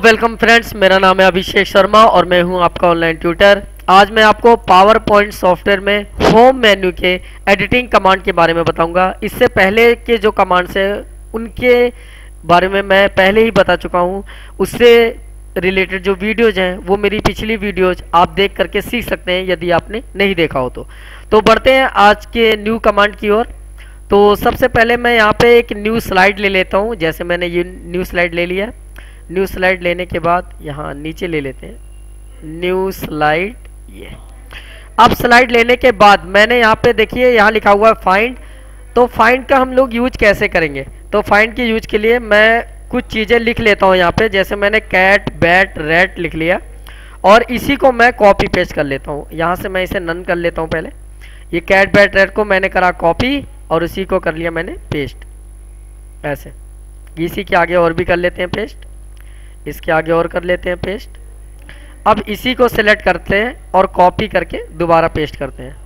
Welcome friends, मेरा नाम है अभिषेक शर्मा और मैं हूं आपका ऑनलाइन ट्यूटर। आज मैं आपको पावर पॉइंट सॉफ्टवेयर में होम मेन्यू के एडिटिंग कमांड के बारे में बताऊंगा। इससे पहले के जो कमांड्स हैं उनके बारे में मैं पहले ही बता चुका हूं। उससे रिलेटेड जो वीडियोज हैं वो मेरी पिछली वीडियोज आप देख करके सीख सकते हैं यदि आपने नहीं देखा हो तो बढ़ते हैं आज के न्यू कमांड की ओर। तो सबसे पहले मैं यहाँ पे एक न्यू स्लाइड ले लेता हूँ। जैसे मैंने ये न्यू स्लाइड ले लिया। न्यू स्लाइड लेने के बाद यहाँ नीचे ले लेते हैं न्यू स्लाइड। ये अब स्लाइड लेने के बाद मैंने यहाँ पे देखिए यहाँ लिखा हुआ है फाइंड। तो फाइंड का हम लोग यूज कैसे करेंगे? तो फाइंड के यूज के लिए मैं कुछ चीज़ें लिख लेता हूँ यहाँ पे। जैसे मैंने कैट बैट रैट लिख लिया और इसी को मैं कॉपी पेस्ट कर लेता हूँ। यहाँ से मैं इसे नन कर लेता हूँ। पहले ये कैट बैट रैट को मैंने करा कॉपी और उसी को कर लिया मैंने पेस्ट। ऐसे इसी के आगे और भी कर लेते हैं पेस्ट, इसके आगे और कर लेते हैं पेस्ट। अब इसी को सिलेक्ट करते हैं और कॉपी करके दोबारा पेस्ट करते हैं।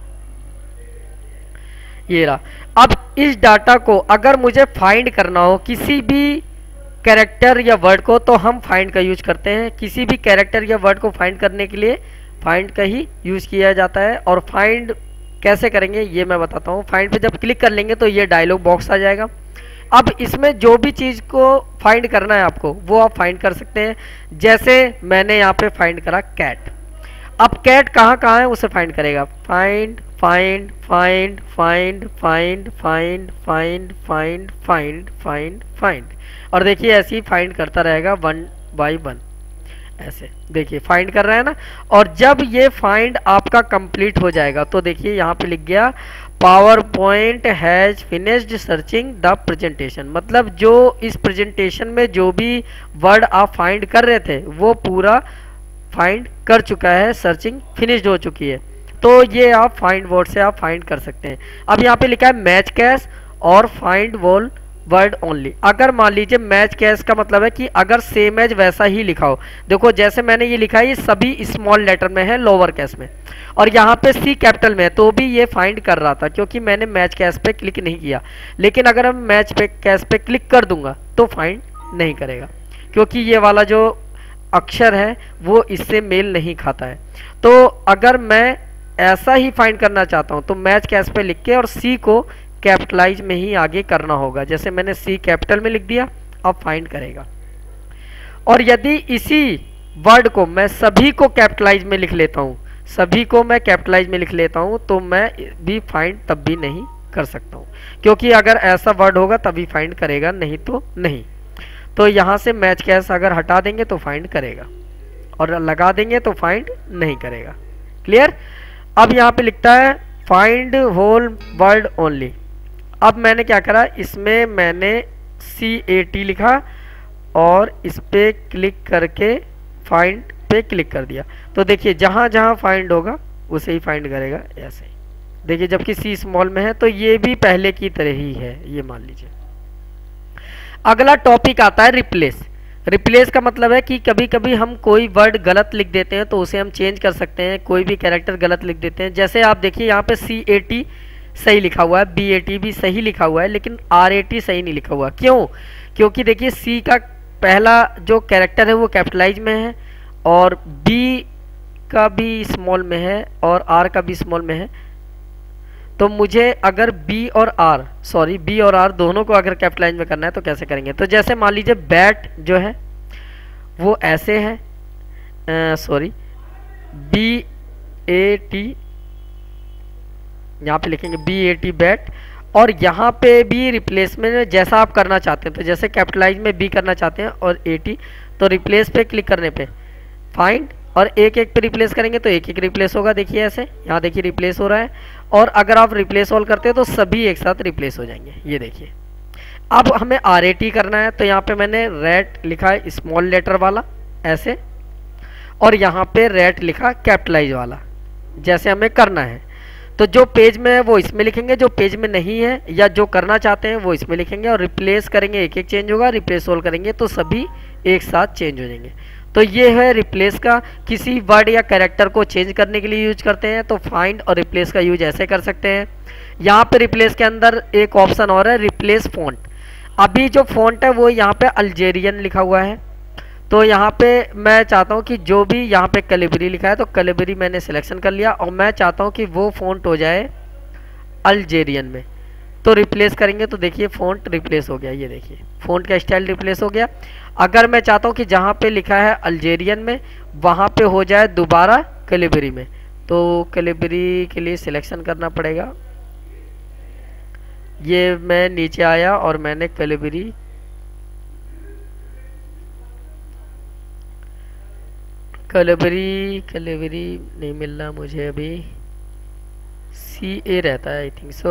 ये रहा। अब इस डाटा को अगर मुझे फाइंड करना हो किसी भी कैरेक्टर या वर्ड को तो हम फाइंड का यूज करते हैं। किसी भी कैरेक्टर या वर्ड को फाइंड करने के लिए फाइंड का ही यूज किया जाता है। और फाइंड कैसे करेंगे ये मैं बताता हूँ। फाइंड पे जब क्लिक कर लेंगे तो ये डायलॉग बॉक्स आ जाएगा। अब इसमें जो भी चीज़ को फाइंड करना है आपको वो आप फाइंड कर सकते हैं। जैसे मैंने यहाँ पे फाइंड करा कैट। अब कैट कहाँ कहाँ है उसे फाइंड करेगा। Find find find find find find find find find find find और देखिए ऐसे ही फाइंड करता रहेगा वन बाई वन। ऐसे देखिए फाइंड कर रहा है ना। और जब ये फाइंड आपका कंप्लीट हो जाएगा तो देखिए यहाँ पे लिख गया PowerPoint has finished searching the presentation. मतलब जो इस प्रेजेंटेशन में जो भी वर्ड आप फाइंड कर रहे थे वो पूरा फाइंड कर चुका है, सर्चिंग फिनिश्ड हो चुकी है। तो ये आप फाइंड वर्ड से आप फाइंड कर सकते हैं। अब यहाँ पे लिखा है मैच कैश और फाइंड वॉल वर्ड ओनली। अगर मान लीजिए मैच कैश का मतलब है कि अगर सेम एज वैसा ही लिखा हो। देखो जैसे मैंने ये लिखा है ये सभी स्मॉल लेटर में है, लोअर कैश में, और यहाँ पे सी कैपिटल में है तो भी ये फाइंड कर रहा था क्योंकि मैंने मैच कैश पे क्लिक नहीं किया। लेकिन अगर हम मैच पे कैश पे क्लिक कर दूंगा तो फाइंड नहीं करेगा क्योंकि ये वाला जो अक्षर है वो इससे मेल नहीं खाता है। तो अगर मैं ऐसा ही फाइंड करना चाहता हूँ तो मैच कैश पे लिख के और सी को कैपिटलाइज में ही आगे करना होगा। जैसे मैंने सी कैपिटल में लिख दिया, अब फाइंड करेगा। और यदि इसी वर्ड को मैं सभी को कैपिटलाइज में लिख लेता हूँ, सभी को मैं कैपिटलाइज में लिख लेता हूँ तो मैं भी फाइंड तब भी नहीं कर सकता हूँ क्योंकि अगर ऐसा वर्ड होगा तभी फाइंड करेगा, नहीं तो नहीं। तो यहाँ से मैच कैश अगर हटा देंगे तो फाइंड करेगा और लगा देंगे तो फाइंड नहीं करेगा। क्लियर? अब यहाँ पे लिखता है फाइंड होल वर्ड ओनली। अब मैंने क्या करा, इसमें मैंने CAT लिखा और इस पे क्लिक करके फाइंड पे क्लिक कर दिया। तो देखिए जहाँ जहाँ फाइंड होगा उसे ही फाइंड करेगा। ऐसे ही देखिए जबकि C स्मॉल में है तो ये भी पहले की तरह ही है, ये मान लीजिए। अगला टॉपिक आता है रिप्लेस। रिप्लेस का मतलब है कि कभी कभी हम कोई वर्ड गलत लिख देते हैं तो उसे हम चेंज कर सकते हैं। कोई भी कैरेक्टर गलत लिख देते हैं। जैसे आप देखिए यहाँ पे CAT सही लिखा हुआ है, BAT भी सही लिखा हुआ है, लेकिन RAT सही नहीं लिखा हुआ। क्यों? क्योंकि देखिए C का पहला जो कैरेक्टर है वो कैपिटलाइज में है और B का भी स्मॉल में है और R का भी स्मॉल में है। तो मुझे अगर B और R दोनों को अगर कैपिटलाइज में करना है तो कैसे करेंगे? तो जैसे मान लीजिए बैट जो है वो ऐसे है, BAT, यहाँ पे लिखेंगे BAT बैट। और यहाँ पे भी रिप्लेसमेंट में जैसा आप करना चाहते हैं, तो जैसे कैपिटलाइज में B करना चाहते हैं और AT, तो रिप्लेस पे क्लिक करने पे फाइंड और एक एक पे रिप्लेस करेंगे तो एक एक रिप्लेस होगा। देखिए ऐसे यहाँ देखिए रिप्लेस हो रहा है। और अगर आप रिप्लेस ऑल करते हैं तो सभी एक साथ रिप्लेस हो जाएंगे। ये देखिए। अब हमें RAT करना है तो यहाँ पे मैंने रैट लिखा है स्मॉल लेटर वाला ऐसे, और यहाँ पे रैट लिखा कैपिटलाइज वाला, जैसे हमें करना है। तो जो पेज में है वो इसमें लिखेंगे, जो पेज में नहीं है या जो करना चाहते हैं वो इसमें लिखेंगे और रिप्लेस करेंगे एक एक चेंज होगा, रिप्लेस ऑल करेंगे तो सभी एक साथ चेंज हो जाएंगे। तो ये है रिप्लेस का। किसी वर्ड या कैरेक्टर को चेंज करने के लिए यूज करते हैं तो फाइंड और रिप्लेस का यूज ऐसे कर सकते हैं। यहाँ पे रिप्लेस के अंदर एक ऑप्शन और है रिप्लेस फॉन्ट। अभी जो फॉन्ट है वो यहाँ पे अल्जेरियन लिखा हुआ है तो यहाँ पे मैं चाहता हूँ कि जो भी यहाँ पे कैलिबरी लिखा है तो कैलिबरी मैंने सिलेक्शन कर लिया और मैं चाहता हूँ कि वो फ़ॉन्ट हो जाए अल्जेरियन में। तो रिप्लेस करेंगे तो देखिए फ़ॉन्ट रिप्लेस हो गया, ये देखिए फ़ॉन्ट का स्टाइल रिप्लेस हो गया। अगर मैं चाहता हूँ कि जहाँ पे लिखा है अल्जेरियन में वहाँ पे हो जाए दोबारा कैलिबरी में, तो कैलिबरी के लिए सिलेक्शन करना पड़ेगा। ये मैं नीचे आया और मैंने कैलिबरी नहीं मिल रहा मुझे अभी, CA रहता है आई थिंक सो,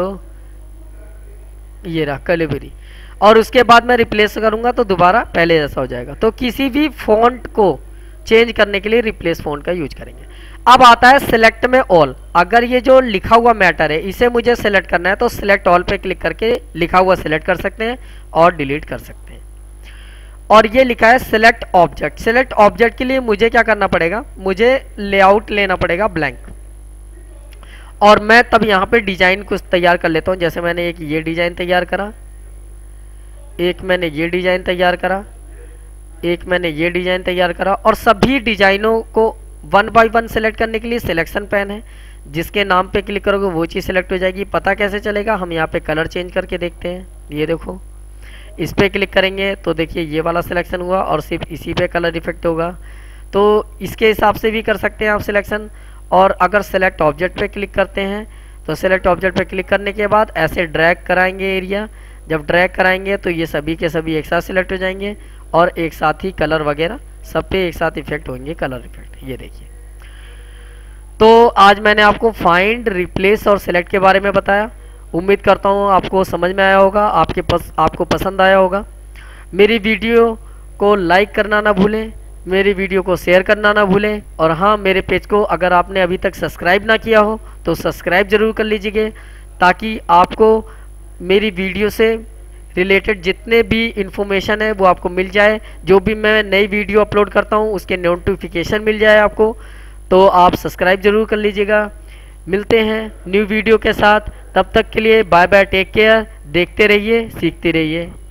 ये रहा कैलिबरी। और उसके बाद मैं रिप्लेस करूंगा तो दोबारा पहले जैसा हो जाएगा। तो किसी भी फॉन्ट को चेंज करने के लिए रिप्लेस फॉन्ट का यूज करेंगे। अब आता है सिलेक्ट में ऑल। अगर ये जो लिखा हुआ मैटर है इसे मुझे सिलेक्ट करना है तो सिलेक्ट ऑल पे क्लिक करके लिखा हुआ सिलेक्ट कर सकते हैं और डिलीट कर सकते हैं। और ये लिखा है सिलेक्ट ऑब्जेक्ट। सिलेक्ट ऑब्जेक्ट के लिए मुझे क्या करना पड़ेगा, मुझे लेआउट लेना पड़ेगा ब्लैंक, और मैं तब यहाँ पे डिजाइन कुछ तैयार कर लेता हूँ। जैसे मैंने एक ये डिजाइन तैयार करा, एक मैंने ये डिजाइन तैयार करा, एक मैंने ये डिजाइन तैयार करा, और सभी डिजाइनों को 1 बाय 1 सेलेक्ट करने के लिए सिलेक्शन पैन है, जिसके नाम पे क्लिक करोगे वो चीज़ सेलेक्ट हो जाएगी। पता कैसे चलेगा, हम यहाँ पे कलर चेंज करके देखते हैं। ये देखो इस पर क्लिक करेंगे तो देखिए ये वाला सिलेक्शन हुआ और सिर्फ इसी पे कलर इफेक्ट होगा। तो इसके हिसाब से भी कर सकते हैं आप सिलेक्शन। और अगर सेलेक्ट ऑब्जेक्ट पे क्लिक करते हैं तो सेलेक्ट ऑब्जेक्ट पे क्लिक करने के बाद ऐसे ड्रैग कराएंगे एरिया। जब ड्रैग कराएंगे तो ये सभी के सभी एक साथ सिलेक्ट हो जाएंगे और एक साथ ही कलर वगैरह सब पे एक साथ इफेक्ट होंगे, कलर इफेक्ट। ये देखिए, तो आज मैंने आपको फाइंड, रिप्लेस और सिलेक्ट के बारे में बताया। उम्मीद करता हूँ आपको समझ में आया होगा, आपको पसंद आया होगा। मेरी वीडियो को लाइक करना ना भूलें, मेरी वीडियो को शेयर करना ना भूलें, और हाँ, मेरे पेज को अगर आपने अभी तक सब्सक्राइब ना किया हो तो सब्सक्राइब ज़रूर कर लीजिए, ताकि आपको मेरी वीडियो से रिलेटेड जितने भी इंफॉर्मेशन है वो आपको मिल जाए। जो भी मैं नई वीडियो अपलोड करता हूँ उसके नोटिफिकेशन मिल जाए आपको। तो आप सब्सक्राइब ज़रूर कर लीजिएगा। मिलते हैं न्यू वीडियो के साथ, तब तक के लिए बाय बाय, टेक केयर। देखते रहिए, सीखते रहिए।